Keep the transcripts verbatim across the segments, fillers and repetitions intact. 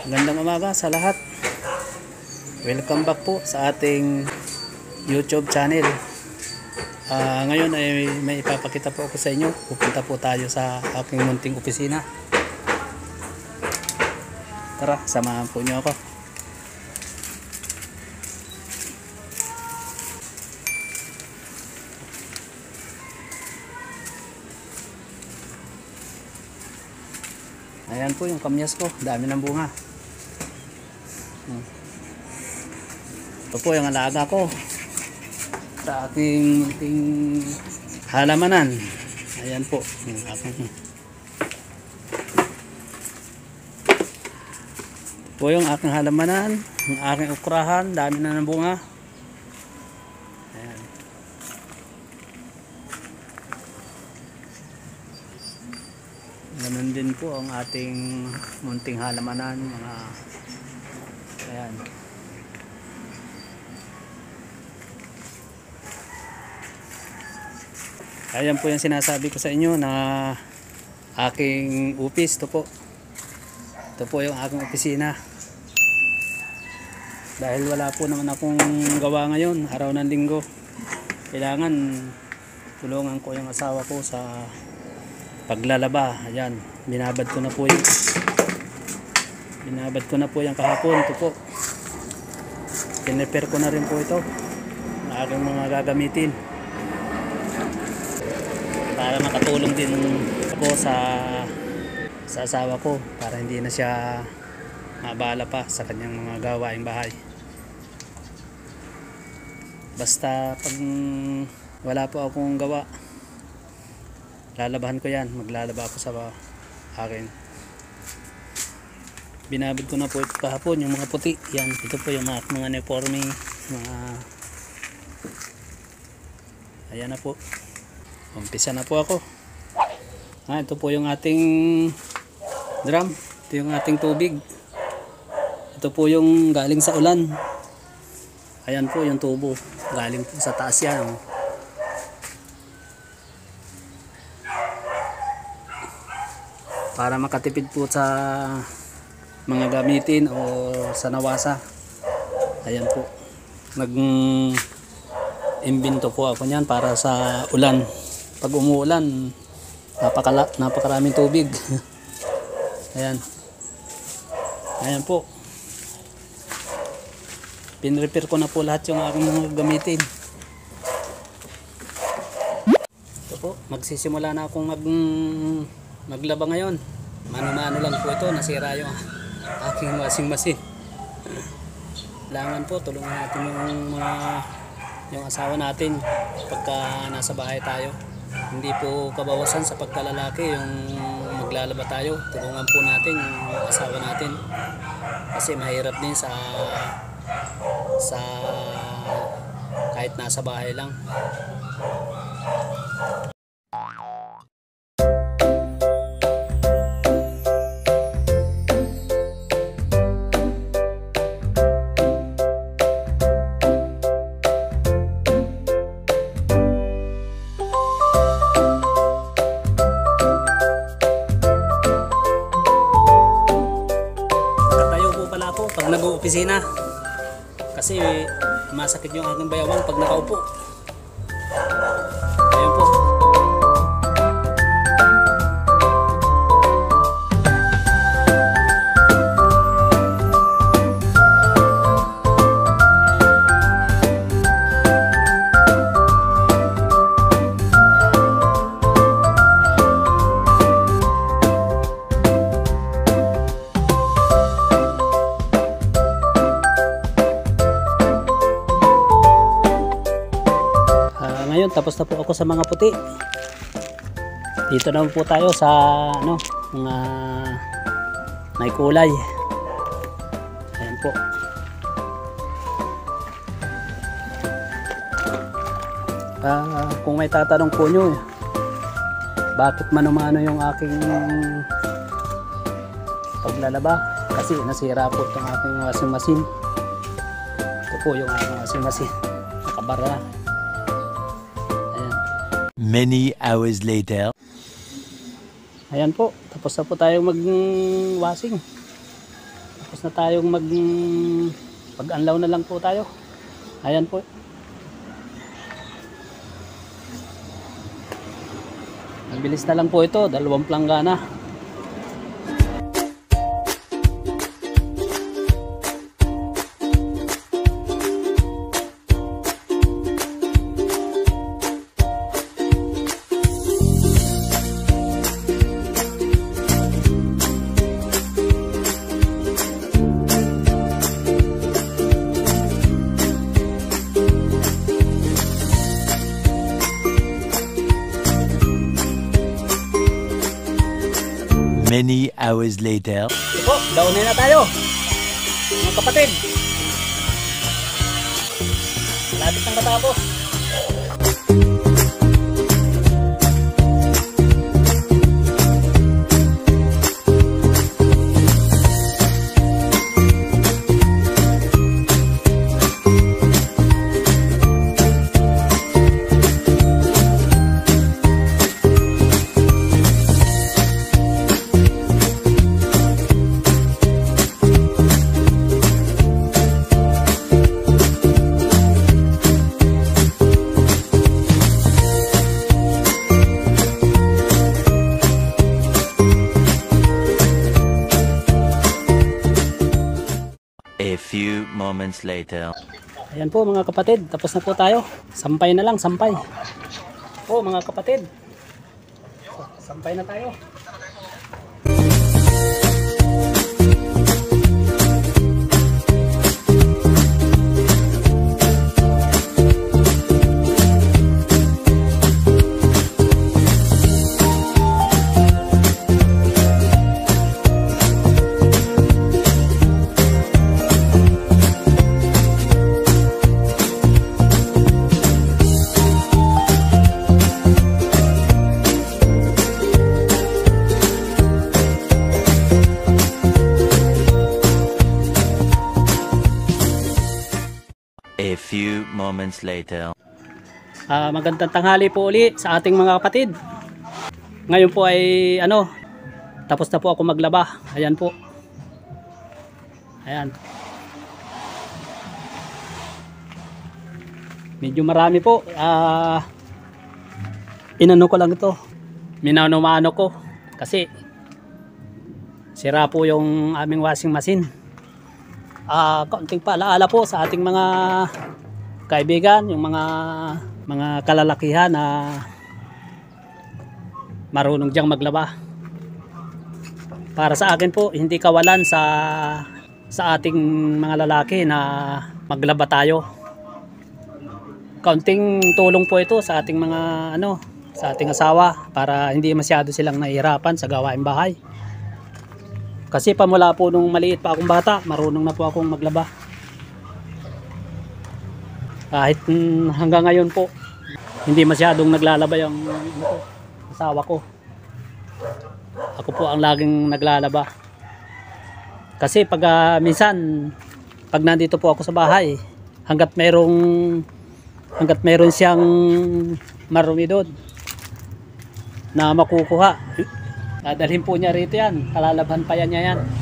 Magandang umaga sa lahat. Welcome back po sa ating YouTube channel. Uh, ngayon ay may ipapakita po ako sa inyo. Pupunta po tayo sa aking munting opisina. Tara, samahan po niyo ako. Ayan po yung kamyas ko, dami ng bunga. Ito po yung alaga ko sa aking munting halamanan. Ayan po yung aking, ito po yung aking halamanan, yung aking ukrahan, dami na ng bunga. Ayan. Ganun din po ang ating munting halamanan, mga ayan. Ayan po yung sinasabi ko sa inyo na aking upis. Ito po. Ito po yung aking opisina. Dahil wala po naman akong gawa ngayon, araw ng linggo. Kailangan tulungan ko yung asawa ko sa paglalaba. Ayan, binabad ko na po yung binabad ko na po yung kahapon. Ito po. Pinrepair ko na rin po ito na aking mga gagamitin para makatulong din ako sa sa asawa ko, para hindi na siya mabala pa sa kanyang mga gawaing bahay. Basta pag wala po akong gawa, lalabahan ko yan, maglalaba ako sa akin. Binabad ko na po ito kahapon, yung mga puti yan. Ito po yung mga, mga uniforme, mga ayan na po. Umpisa na po ako. Ah, ito po yung ating drum. Ito yung ating tubig. Ito po yung galing sa ulan. Ayan po yung tubo. Galing po sa taas yan. Para makatipid po sa mga gamitin o sa nawasa. Ayan po. Nag-imbento po ako niyan para sa ulan. Pag umuulan, napakala, napakaraming tubig. Ayan. Ayan po. Pinrepair ko na po lahat yung aking mga gamitin. Ito po, magsisimula na akong mag maglaba ngayon. Mano-mano lang po ito, nasira yung aking washing machine. Kailangan po tulungan natin yung mga yung asawa natin pagka nasa bahay tayo. Hindi po kabawasan sa pagkalalaki yung maglalaba tayo. Tulungan po natin yung asawa natin. Kasi mahirap din sa sa kahit nasa bahay lang. Pag nag-opisina kasi masakit yung aking bayawang pag nakaupo. Ayan po. Ngayon tapos na po ako sa mga puti. Dito naman po tayo sa ano, mga may kulay. Ayan po. Uh, kung may tatanong po nyo, bakit mano-mano yung aking paglalaba? Kasi nasira po itong aking washing machine. Ito po yung aking washing machine. Nakabara. Many hours later. Ayan po, tapos na po tayong mag-washing. Tapos na tayong mag pag-anlaw na lang po tayo. Ayan po. Mabilis na lang po ito, dalawang planggana. Many hours later. Ito, daunin na tayo. Mga kapatid. Malapit ng katapos. A few moments later. Ayan po mga kapatid, tapos na po tayo. Sampay na lang, sampay. Po mga kapatid. Sampay na tayo. A few moments later. Uh, magandang tanghali po ulit sa ating mga kapatid. Ngayon po ay ano, tapos na po ako maglaba. Ayan po. Ayan. Medyo marami po. Uh, inano ko lang ito. Minano-mano ko. Kasi sira po yung aming washing machine. Uh, kaunting paalaala po sa ating mga kaibigan, yung mga mga kalalakihan na marunong diyang maglaba. Para sa akin po, hindi kawalan sa sa ating mga lalaki na maglaba tayo. Kaunting tulong po ito sa ating mga ano, sa ating asawa para hindi masyado silang nahihirapan sa gawaing bahay. Kasi pamula po nung maliit pa akong bata, marunong na po akong maglaba. Kahit mm, hanggang ngayon po, hindi masyadong naglalaba yung ano, asawa ko. Ako po ang laging naglalaba. Kasi pag uh, minsan, pag nandito po ako sa bahay, hanggat mayroong, hanggat mayroon siyang marumi doon na makukuha, dadalhin po niya rito yan. Kalalabhan pa yan niya yan.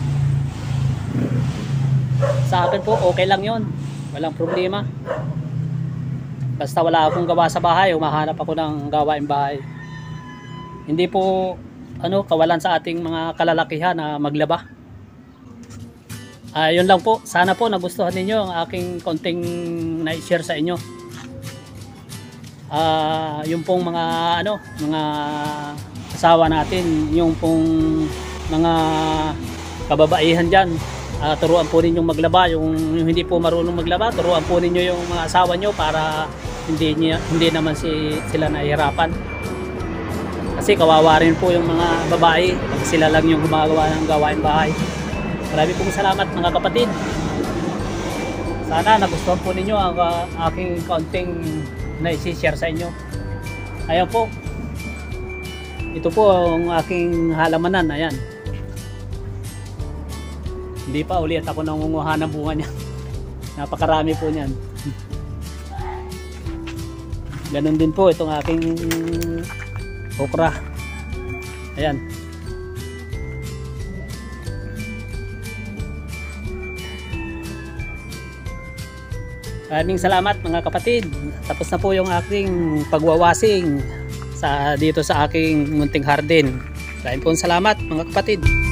Sa akin po, okay lang yun. Walang problema. Basta wala akong gawa sa bahay, humahanap ako ng gawain bahay. Hindi po ano, kawalan sa ating mga kalalakihan na maglaba. Uh, yun lang po. Sana po nagustuhan ninyo ang aking konting na-share sa inyo. Uh, yung pong mga ano, mga asawa natin, yung pong mga kababaihan dyan, uh, turuan po ninyong maglaba. Yung, yung hindi po marunong maglaba, turuan po ninyo yung mga asawa nyo para hindi, niya, hindi naman si, sila nahihirapan. Kasi kawawa rin po yung mga babae pag sila lang yung gumagawa ng gawain bahay. Marami pong salamat mga kapatid. Sana nagustuhan po ninyo ang uh, aking konting na isi-share sa inyo. Ayan po. Ito po ang aking halamanan. Ayan. Hindi pa ulit ako nangunguha ng bunga niya. Napakarami po niyan. Ganon din po itong aking okra. Ayan. Maraming salamat mga kapatid. Tapos na po yung aking pagwawasing sa dito sa aking munting hardin. Maraming po salamat mga kapatid.